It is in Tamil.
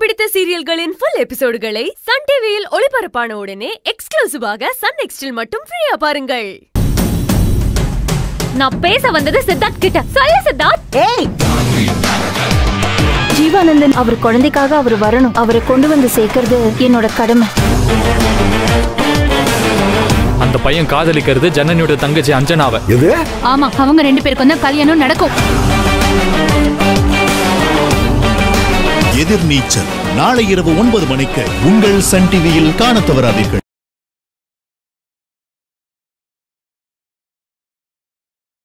பிடித்த சீரியல்களின் full எபிசோடுகளை SunTVயில் ஒளிபரப்பான உடனே எக்ஸ்க்ளூசிவாக Sun NXTல் மட்டும் ஃப்ரீயா பாருங்கள். நான் பேச வந்தது சித்தார்த் கிட்ட. சொல்ல சித்தார்த். ஏய், ஜீவானந்தன் அவர் குழந்தைக்காக அவர் வரணும். அவரை கொண்டு வந்து சேர்க்கிறது என்னோட கடமை. அந்த பையன் காதலிக்கிறது ஜனனியோட தங்கச்சி அஞ்சனாவை. ஆமா, அவங்க ரெண்டு பேருக்கும் தான் கல்யாணம் நடக்கும். எதிர்நீச்சல் நாளை இரவு 9 மணிக்கு உங்கள் சன் டிவியில் காணத் தவறாதீர்கள்.